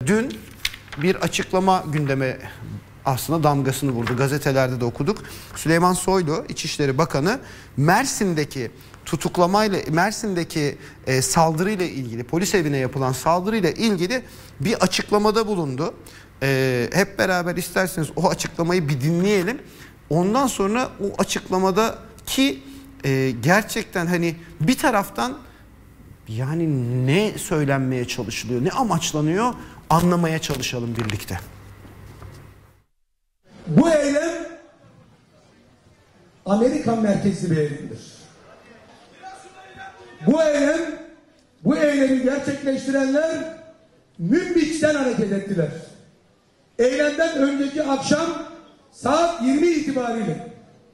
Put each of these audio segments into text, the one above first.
dün bir açıklama gündeme aslında damgasını vurdu. Gazetelerde de okuduk. Süleyman Soylu, İçişleri Bakanı, Mersin'deki tutuklamayla, Mersin'deki saldırıyla ilgili, polis evine yapılan saldırıyla ilgili bir açıklamada bulundu. Hep beraber isterseniz o açıklamayı bir dinleyelim. Ondan sonra o açıklamadaki gerçekten hani bir taraftan yani ne söylenmeye çalışılıyor, ne amaçlanıyor anlamaya çalışalım birlikte. Bu eylem Amerikan merkezli bir eylemdir. Bu eylemi gerçekleştirenler Münbiç'ten hareket ettiler. Eylemden önceki akşam saat 20 itibariyle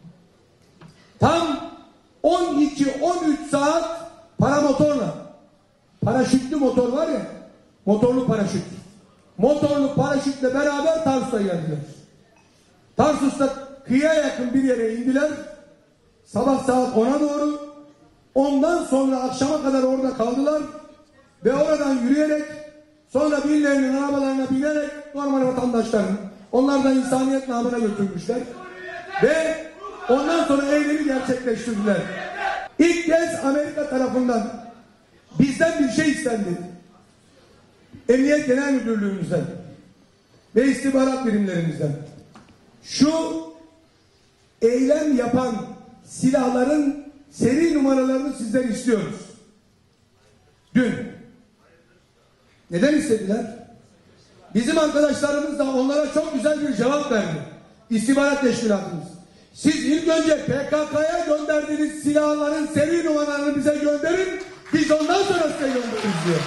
tam 12-13 saat paramotorla, paraşütlü motor var ya, motorlu paraşütle beraber Tarsus'a geldiler. Tarsus'ta kıyıya yakın bir yere indiler. Sabah saat 10'a doğru. Ondan sonra akşama kadar orada kaldılar. Ve oradan yürüyerek, sonra birilerinin arabalarına binerek normal vatandaşların, onlardan insaniyet namına götürmüşler. Ve ondan sonra eylemi gerçekleştirdiler. İlk kez Amerika tarafından bizden bir şey istendi. Emniyet Genel Müdürlüğümüzden ve istihbarat birimlerimizden. Şu eylem yapan silahların seri numaralarını sizden istiyoruz. Dün. Neden istediler? Bizim arkadaşlarımız da onlara çok güzel bir cevap verdi. İstihbarat teşkilatımız. Siz ilk önce PKK'ya gönderdiğiniz silahların seri numaralarını bize gönderin. Biz ondan sonra size göndeririz diyor.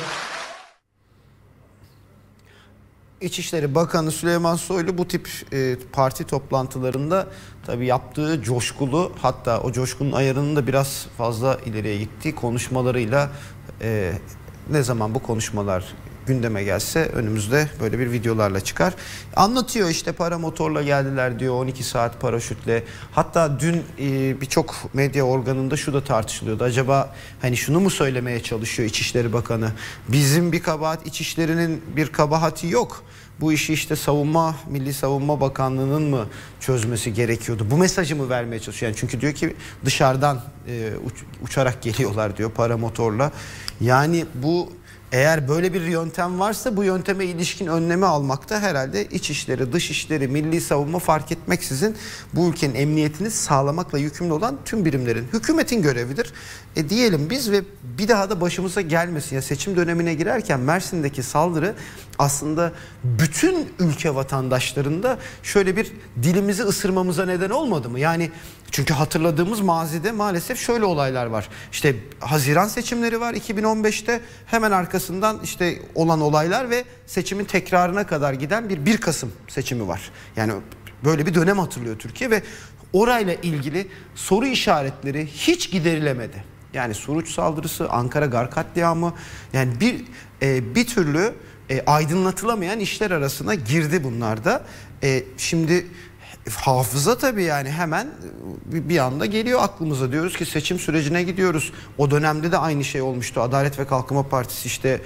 İçişleri Bakanı Süleyman Soylu bu tip parti toplantılarında tabii yaptığı coşkulu, hatta o coşkunun ayarının da biraz fazla ileriye gittiği konuşmalarıyla ne zaman bu konuşmalar gündeme gelse önümüzde böyle bir videolarla çıkar. Anlatıyor işte paramotorla geldiler diyor, 12 saat paraşütle. Hatta dün birçok medya organında şu da tartışılıyordu. Acaba hani şunu mu söylemeye çalışıyor İçişleri Bakanı? Bizim bir kabahat, İçişleri'nin bir kabahati yok. Bu işi işte Milli Savunma Bakanlığı'nın mı çözmesi gerekiyordu? Bu mesajı mı vermeye çalışıyor? Yani çünkü diyor ki dışarıdan uçarak geliyorlar diyor paramotorla. Yani bu, eğer böyle bir yöntem varsa bu yönteme ilişkin önlemi almakta herhalde İçişleri, Dışişleri, Milli Savunma fark etmeksizin bu ülkenin emniyetini sağlamakla yükümlü olan tüm birimlerin, hükümetin görevidir. Diyelim biz ve bir daha da başımıza gelmesin. Ya seçim dönemine girerken Mersin'deki saldırı aslında bütün ülke vatandaşlarında şöyle bir dilimizi ısırmamıza neden olmadı mı? Yani çünkü hatırladığımız mazide maalesef şöyle olaylar var. İşte Haziran seçimleri var 2015'te, hemen arkasından işte olan olaylar ve seçimin tekrarına kadar giden bir 1 Kasım seçimi var. Yani böyle bir dönem hatırlıyor Türkiye ve orayla ilgili soru işaretleri hiç giderilemedi. Yani Suruç saldırısı, Ankara Gar katliamı, yani bir türlü aydınlatılamayan işler arasına girdi bunlar da. Şimdi hafıza tabii, yani hemen bir anda geliyor aklımıza, diyoruz ki seçim sürecine gidiyoruz. O dönemde de aynı şey olmuştu. Adalet ve Kalkınma Partisi işte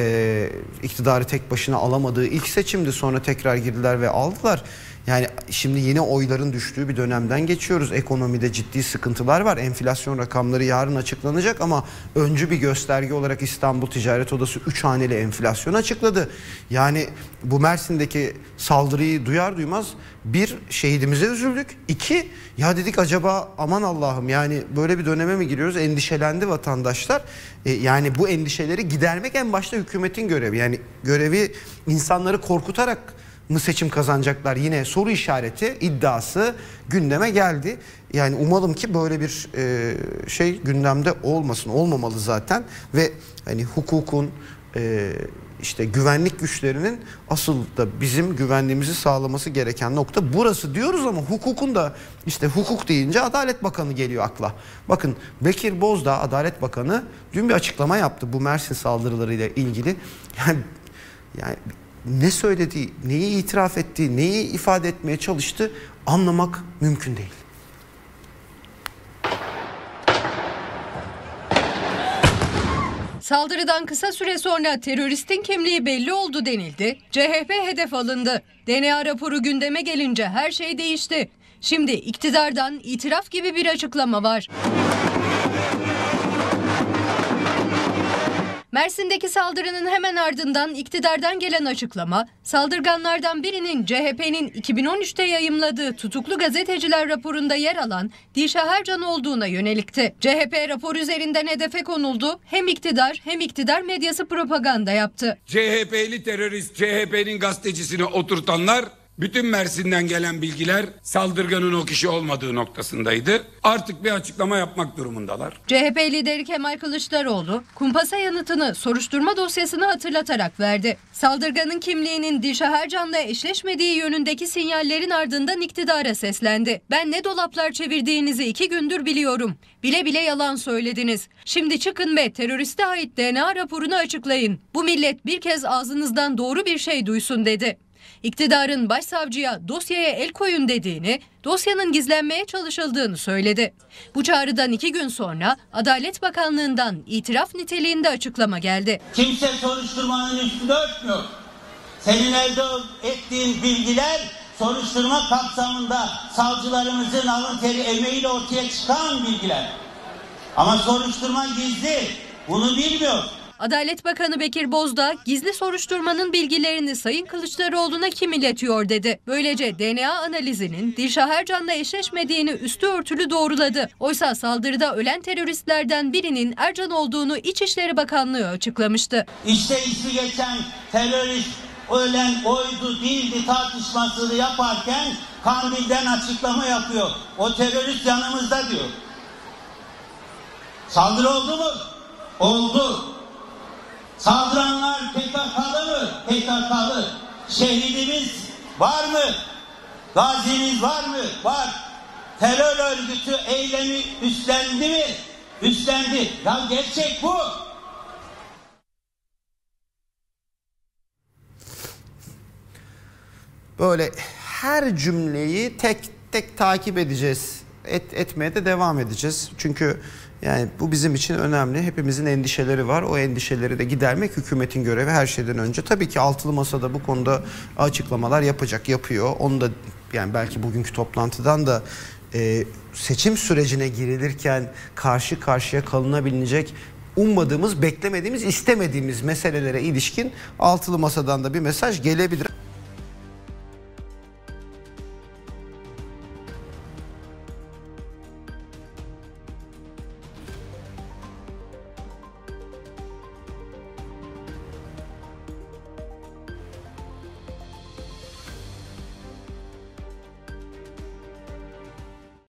iktidarı tek başına alamadığı ilk seçimdi, sonra tekrar girdiler ve aldılar. Yani şimdi yine oyların düştüğü bir dönemden geçiyoruz. Ekonomide ciddi sıkıntılar var. Enflasyon rakamları yarın açıklanacak ama öncü bir gösterge olarak İstanbul Ticaret Odası 3 haneli enflasyon açıkladı. Yani bu Mersin'deki saldırıyı duyar duymaz bir, şehidimize üzüldük. 2, ya dedik acaba aman Allah'ım yani böyle bir döneme mi giriyoruz? Endişelendi vatandaşlar. Yani bu endişeleri gidermek en başta hükümetin görevi. Yani görevi insanları korkutarak mı seçim kazanacaklar, yine soru işareti iddiası gündeme geldi. Yani umalım ki böyle bir şey gündemde olmasın, olmamalı zaten ve hani hukukun işte güvenlik güçlerinin asıl da bizim güvenliğimizi sağlaması gereken nokta burası diyoruz ama hukukun da, işte hukuk deyince Adalet Bakanı geliyor akla. Bakın Bekir Bozdağ Adalet Bakanı dün bir açıklama yaptı bu Mersin saldırılarıyla ilgili. Yani ne söylediği, neyi itiraf ettiği, neyi ifade etmeye çalıştı anlamak mümkün değil. Saldırıdan kısa süre sonra teröristin kimliği belli oldu denildi. CHP hedef alındı. DNA raporu gündeme gelince her şey değişti. Şimdi iktidardan itiraf gibi bir açıklama var. Mersin'deki saldırının hemen ardından iktidardan gelen açıklama, saldırganlardan birinin CHP'nin 2013'te yayımladığı tutuklu gazeteciler raporunda yer alan Dilşah Ercan olduğuna yönelikti. CHP rapor üzerinden hedefe konuldu, hem iktidar medyası propaganda yaptı. CHP'li terörist, CHP'nin gazetecisini oturtanlar, bütün Mersin'den gelen bilgiler saldırganın o kişi olmadığı noktasındaydı. Artık bir açıklama yapmak durumundalar. CHP lideri Kemal Kılıçdaroğlu, kumpasa yanıtını soruşturma dosyasını hatırlatarak verdi. Saldırganın kimliğinin Dilşah Ercan'la eşleşmediği yönündeki sinyallerin ardından iktidara seslendi. Ben ne dolaplar çevirdiğinizi 2 gündür biliyorum. Bile bile yalan söylediniz. Şimdi çıkın ve teröriste ait DNA raporunu açıklayın. Bu millet bir kez ağzınızdan doğru bir şey duysun dedi. İktidarın başsavcıya dosyaya el koyun dediğini, dosyanın gizlenmeye çalışıldığını söyledi. Bu çağrıdan 2 gün sonra Adalet Bakanlığı'ndan itiraf niteliğinde açıklama geldi. Kimse soruşturmanın üstünü örtmüyor. Senin elde ettiğin bilgiler soruşturma kapsamında savcılarımızın alın teri emeğiyle ortaya çıkan bilgiler. Ama soruşturma gizli, bunu bilmiyor. Adalet Bakanı Bekir Bozdağ gizli soruşturmanın bilgilerini Sayın Kılıçdaroğlu'na kim iletiyor dedi. Böylece DNA analizinin Dilşah Ercan'la eşleşmediğini üstü örtülü doğruladı. Oysa saldırıda ölen teröristlerden birinin Ercan olduğunu İçişleri Bakanlığı açıklamıştı. İşte ismi geçen terörist ölen oydu değildi tartışmasını yaparken Kandil'den açıklama yapıyor. O terörist yanımızda diyor. Saldırı oldu mu? Oldu. Saldıranlar PKK'lı mı? PKK'lı. Şehidimiz var mı? Gazimiz var mı? Var. Terör örgütü eylemi üstlendi mi? Üstlendi. Ya gerçek bu. Böyle her cümleyi tek tek takip edeceğiz. Etmeye de devam edeceğiz. Çünkü yani bu bizim için önemli. Hepimizin endişeleri var. O endişeleri de gidermek hükümetin görevi her şeyden önce. Tabii ki altılı masada bu konuda açıklamalar yapıyor. Onu da yani belki bugünkü toplantıdan da seçim sürecine girilirken karşı karşıya kalınabilecek ummadığımız, beklemediğimiz, istemediğimiz meselelere ilişkin altılı masadan da bir mesaj gelebilir.